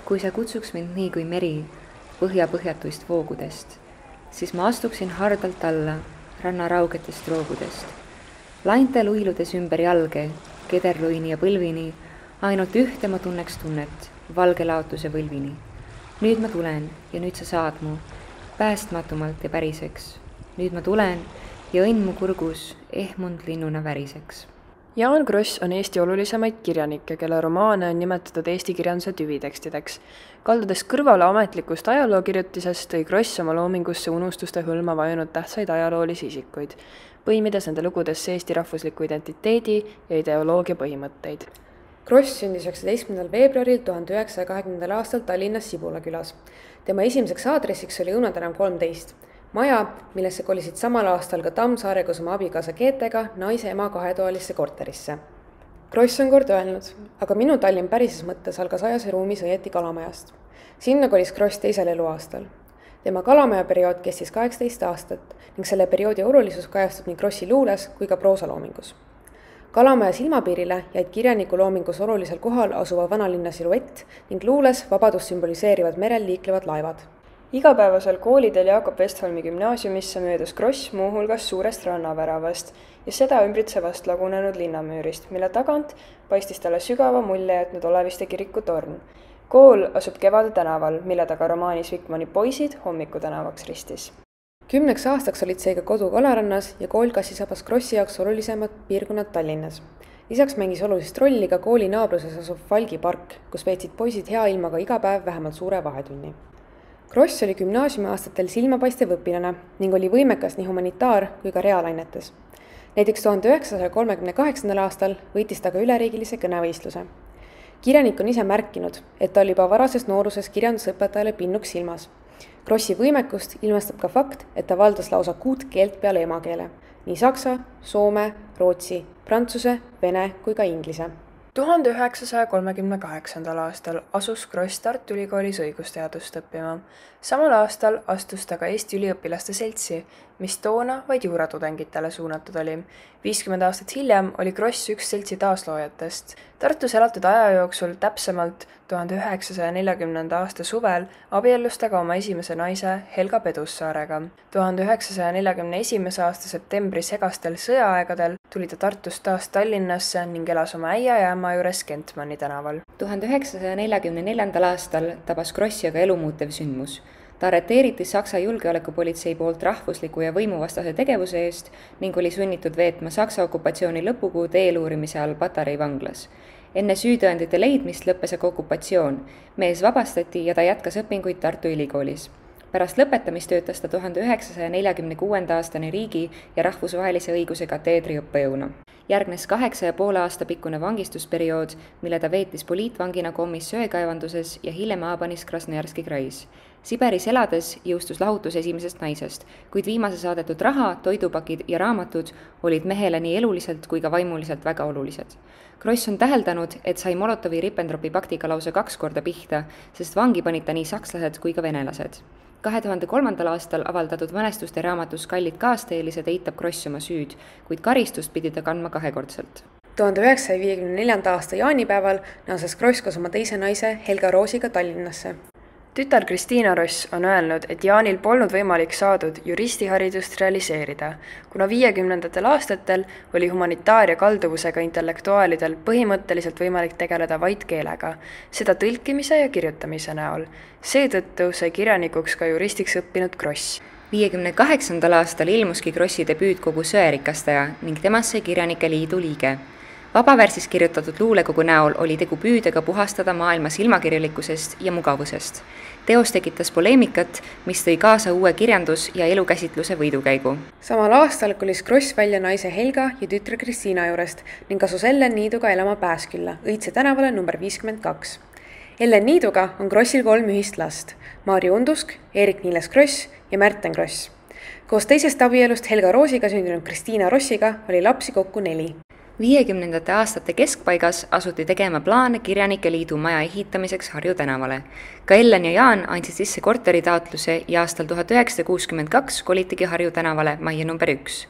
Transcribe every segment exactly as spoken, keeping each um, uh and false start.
kui sa kutsuks mind nii kui meri põhja põhjatuist voogudest, siis ma astuksin hardalt alla ranna raugetest roogudest. Laintel uiludes ümber jalge, kederluini ja põlvini, ainult ühte ma tunneks tunnet, valge laotuse võlvini. Nüüd ma tulen ja nüüd sa saad mu, päästmatumalt ja päriseks. Nüüd ma tulen ja õnn mu kurgus ehmund linnuna väriseks. Jaan Kross on Eesti olulisemaid kirjanikke, kelle romaane on nimetatud Eesti kirjanduse tüvitekstideks. Kaldudes kõrvale ametlikust ajalookirjutisest, tõi Kross oma loomingusse unustuste hõlma vajunud tähtsaid ajaloolisi isikuid, põimides nende lugudesse Eesti rahvusliku identiteedi ja ideoloogia põhimõtteid. Kross sündis üheksateistkümnendal veebruaril tuhande üheksasaja kahekümnendal aastal Tallinnas Sibula külas. Tema esimeseks aadressiks oli Õuna tänav kolmteist. Maja, millesse kolisid samal aastal ka Tammsaare koos oma abikaasa Geetega naise ema kahetoalisse korterisse. Kross on kord öelnud, aga minu Tallinn pärises mõttes algas ajase ruumis õieti Kalamajast. Sinna kolis Kross teisel eluaastal. Tema Kalamaja periood kestis kaheksateist aastat ning selle perioodi olulisus kajastub nii Krossi luules kui ka proosaloomingus. Kalamaja silmapiirile jäid kirjaniku loomingus olulisel kohal asuva vanalinna siluett ning luules vabadust sümboliseerivad merel liiklevad laevad. Igapäevasel koolidel Jakob Westholmi gümnaasiumisse möödus Kross muuhulgas suurest rannaväravast ja seda ümbritsevast lagunenud linnamüürist, mille tagant paistis talle sügava mulje jätnud Oleviste kiriku torn. Kool asub Kevade tänaval, mille taga romaanis Vikmani poisid hommiku tänavaks ristis. Kümneks aastaks olid seega kodu Kalarannas ja kool kassisabas Krossi jaoks olulisemad piirkonnad Tallinnas. Lisaks mängis olulist rolli ka kooli naabruses asuv Valgi park, kus veetsid poisid hea ilmaga iga päev vähemalt suure vahetunni. Kross oli gümnaasiumi aastatel silmapaistev õpilane ning oli võimekas nii humanitaar- kui ka reaalainetes. Näiteks tuhande üheksasaja kolmekümne kaheksandal aastal võitis ta ka üleriigilise kõnevõistluse. Kirjanik on ise märkinud, et ta oli juba varases nooruses kirjandusõpetajale pinnuks silmas. Krossi võimekust ilmestab ka fakt, et ta valdas lausa kuut keelt peale emakeele, nii saksa, soome, rootsi, prantsuse, vene kui ka inglise. tuhande üheksasaja kolmekümne kaheksandal aastal asus Kross Tartu Ülikoolis õigusteadust õppima. Samal aastal astus ta ka Eesti üliõpilaste seltsi, mis toona vaid juuratudengitele suunatud oli. viiskümmend aastat hiljem oli Kross üks seltsi taasloojatest. Tartus elatud aja jooksul, täpsemalt tuhande üheksasaja neljakümnenda aasta suvel, abiellus ta ka oma esimese naise Helga Pedussaarega. tuhande üheksasaja neljakümne esimese aasta septembri segastel sõjaaegadel tuli ta Tartust taas Tallinnasse ning elas oma äia ja ämma juures Kentmanni tänaval. tuhande üheksasaja neljakümne neljandal aastal tabas Krossi aga elumuutev sündmus. Ta arreteeriti Saksa julgeolekupolitsei poolt rahvusliku ja võimuvastase tegevuse eest ning oli sunnitud veetma Saksa okupatsiooni lõpukuud eeluurimise all Patarei vanglas. Enne süütõendite leidmist lõppes aga okupatsioon. Mees vabastati ja ta jätkas õpinguid Tartu Ülikoolis. Pärast lõpetamist töötas ta tuhande üheksasaja neljakümne kuuenda aastane riigi ja rahvusvahelise õiguse kateedri õppejõuna. Järgnes kaheksa ja poole aasta pikkune vangistusperiood, mille ta veetis poliitvangina Kommis söekaevanduses ja hiljem Aabanis Krasnõjarski krais. Siberis elades jõustus lahutus esimesest naisest, kuid viimase saadetud raha, toidupakid ja raamatud olid mehele nii eluliselt kui ka vaimuliselt väga olulised. Kross on täheldanud, et sai Molotovi-Ribbentropi paktiga lausa kaks korda pihta, sest vangi panid ta nii sakslased kui ka venelased. kahe tuhande kolmandal aastal avaldatud mälestuste raamatus Kallid kaasteelised eitab Kross oma süüd, kuid karistust pidi ta kandma kahekordselt. tuhande üheksasaja viiekümne neljanda aasta jaanipäeval naases Kross koos oma teise naise Helga Roosiga Tallinnasse. Tütar Kristiina Ross on öelnud, et Jaanil polnud võimalik saadud juristiharidust realiseerida, kuna viiekümnendatel aastatel oli humanitaaria kalduvusega intellektuaalidel põhimõtteliselt võimalik tegeleda vaid keelega, seda tõlkimise ja kirjutamise näol. Seetõttu sai kirjanikuks ka juristiks õppinud Kross. viiekümne kaheksandal aastal ilmuski Krossi debüütkogu Sõerikastaja ning temast sai Kirjanike Liidu liige. Vabavärsis kirjutatud luulekogu näol oli tegu püüdega puhastada maailma silmakirjalikkusest ja mugavusest. Teos tekitas poleemikat, mis tõi kaasa uue kirjandus- ja elukäsitluse võidukäigu. Samal aastal kolis Kross välja naise Helga ja tütre Kristiina juurest ning asus Ellen Niiduga elama Pääskülla, Õitse tänavale number viiskümmend kaks. Ellen Niiduga on Krossil kolm ühist last, Maarja Undusk, Eerik-Niiles Kross ja Märten Kross. Koos teisest abielust Helga Roosiga sündinud Kristiina Rossiga oli lapsi kokku neli. viiekümnendate aastate keskpaigas asuti tegema plaane Kirjanike Liidu maja ehitamiseks Harju tänavale. Ka Ellen ja Jaan andsid sisse korteritaotluse ja aastal tuhat üheksasada kuuskümmend kaks kolitigi Harju tänavale majja number üks.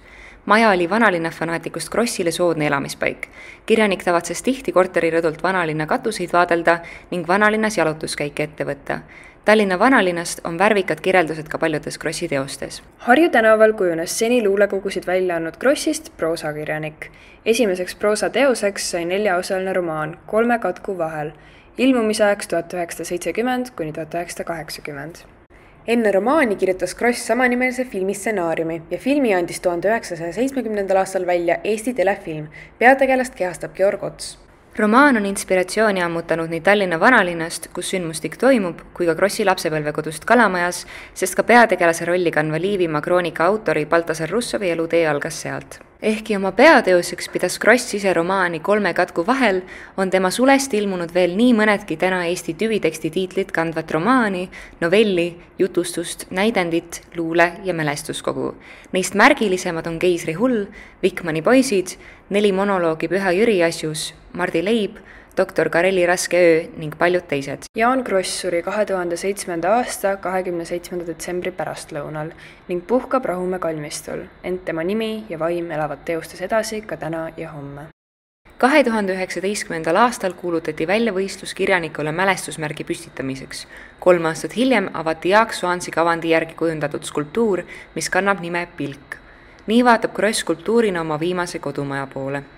maja oli vanalinna fanaatikust Krossile soodne elamispaik. Kirjanik tavatses tihti korterirõdult vanalinna katuseid vaadelda ning vanalinnas jalutuskäike ette võtta. Tallinna vanalinnast on värvikad kirjeldused ka paljudes Krossi teostes. Harju tänaval kujunes seni luulekogusid välja andnud Krossist proosakirjanik. Esimeseks proosateoseks sai neljaosaline romaan Kolme katku vahel, ilmumisajaks tuhat üheksasada seitsekümmend kuni tuhat üheksasada kaheksakümmend. Enne romaani kirjutas Kross samanimelise filmistsenaariumi ja filmi andis tuhande üheksasaja seitsmekümnendal aastal välja Eesti telefilm. Peategelast kehastab Georg Ots. Romaan on inspiratsiooni ammutanud nii Tallinna vanalinnast, kus sündmustik toimub, kui ka Krossi lapsepõlvekodust Kalamajas, sest ka peategelase rolli kandva Liivimaa kroonika autori Baltasar Russovi elutee algas sealt. Ehkki oma peateoseks pidas Kross ise romaani Kolme katku vahel, on tema sulest ilmunud veel nii mõnedki täna Eesti tüviteksti tiitlit kandvat romaani, novelli, jutustust, näidendit, luule ja mälestuskogu. Neist märgilisemad on Keisri hull, Vikmani poisid, neli monoloogi Püha Jüri asjus, Mardi leib, doktor Kareli raske öö ning paljud teised. Jaan Kross suri kahe tuhande seitsmenda aasta kahekümne seitsmenda detsembri pärastlõunal ning puhkab Rahumäe kalmistul, ent tema nimi ja vaim elavad teostes edasi ka täna ja homme. kahe tuhande üheksateistkümnendal aastal kuulutati välja võistlus kirjanikule mälestusmärgi püstitamiseks. Kolm aastat hiljem avati Jaak Soansi kavandi järgi kujundatud skulptuur, mis kannab nime Pilk. Nii vaatab Kross skulptuurina oma viimase kodumaja poole.